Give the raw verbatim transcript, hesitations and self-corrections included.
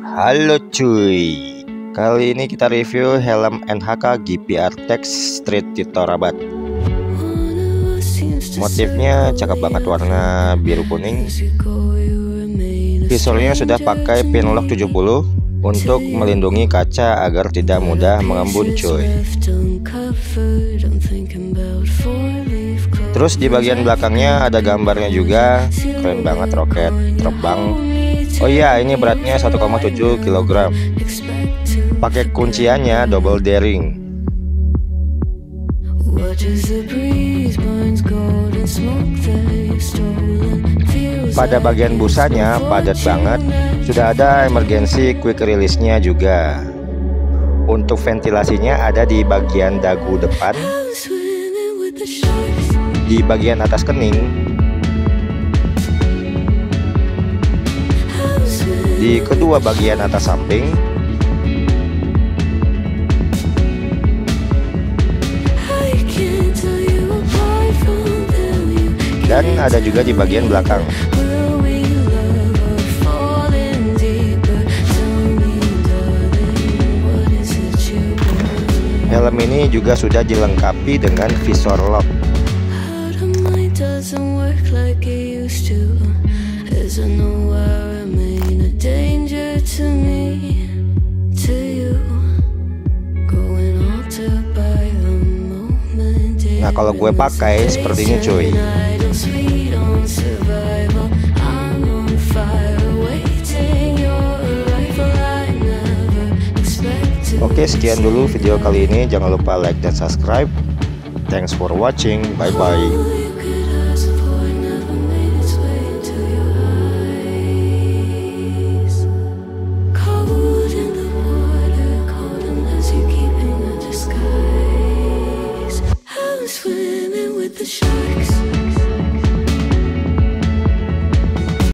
Halo cuy, kali ini kita review helm N H K G P R Tech Street Tito Rabat. Motifnya cakep banget, warna biru kuning. Visornya sudah pakai pin lock tujuh puluh untuk melindungi kaca agar tidak mudah mengembun cuy. Terus di bagian belakangnya ada gambarnya juga, keren banget, roket terbang. Oh iya, ini beratnya satu koma tujuh kilogram. Pakai kunciannya double daring. Pada bagian busanya padat banget. Sudah ada emergency quick release-nya juga. Untuk ventilasinya ada di bagian dagu depan, di bagian atas kening, di kedua bagian atas samping, dan ada juga di bagian belakang. Helm ini juga sudah dilengkapi dengan visor lock. Nah, kalau gue pakai seperti ini cuy. Oke, sekian dulu video kali ini. Jangan lupa like dan subscribe. Thanks for watching. Bye bye. Swimming with the sharks.